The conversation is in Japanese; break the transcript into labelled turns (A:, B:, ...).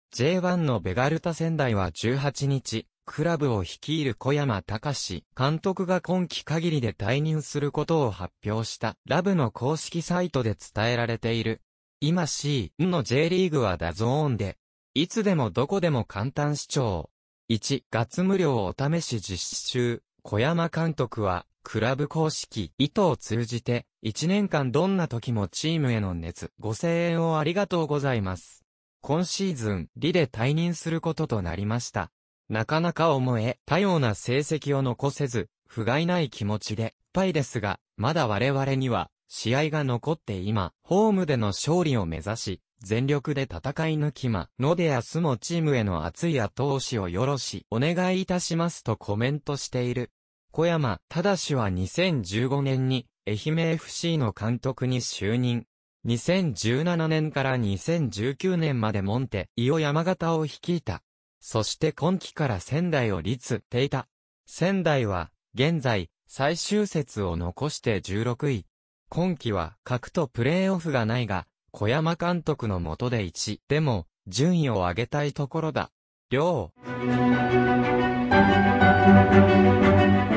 A: J1 のベガルタ仙台は18日、クラブを率いる小山隆監督が今季限りで退任することを発表した。ラブの公式サイトで伝えられている。今 C の J リーグはダゾーンで、いつでもどこでも簡単視聴。1、月無料お試し実施中。小山監督は、クラブ公式意図を通じて、1年間どんな時もチームへの熱、ご声援をありがとうございます。今シーズン、リで退任することとなりました。なかなか思え、多様な成績を残せず、不甲斐ない気持ちで、いっぱいですが、まだ我々には、試合が残って今、ホームでの勝利を目指し、全力で戦い抜きので明日もチームへの熱い後押しをよろし、お願いいたしますとコメントしている。小山忠は2015年に、愛媛 FC の監督に就任。2017年から2019年までモンテイオ山形を率いた。そして今季から仙台を率っていた。仙台は、現在、最終節を残して16位。今季は格とプレーオフがないが、小山監督の下で1でも、順位を上げたいところだ。両